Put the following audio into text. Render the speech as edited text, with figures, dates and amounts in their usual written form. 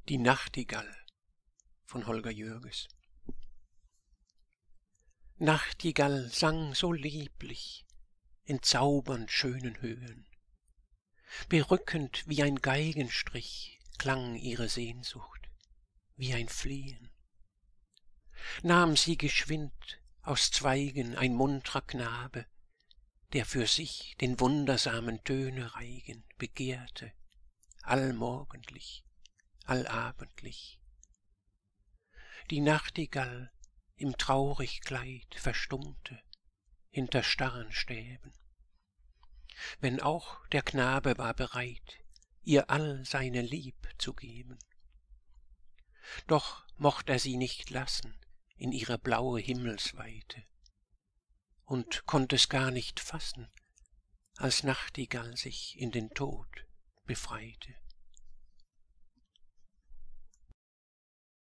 Die Nachtigall von Holger Jürges. Nachtigall sang so lieblich in zaubernd schönen Höhen. Berückend wie ein Geigenstrich klang ihre Sehnsucht, wie ein Fliehen. Nahm sie geschwind aus Zweigen ein muntrer Knabe, der für sich den wundersamen Töne-Reigen begehrte, allmorgendlich, allabendlich. Die Nachtigall im Traurigkleid verstummte hinter starren Stäben, wenn auch der Knabe war bereit, ihr all seine Lieb zu geben. Doch mocht er sie nicht lassen in ihre blaue Himmelsweite und konnt es gar nicht fassen, als Nachtigall sich in den Tod befreite.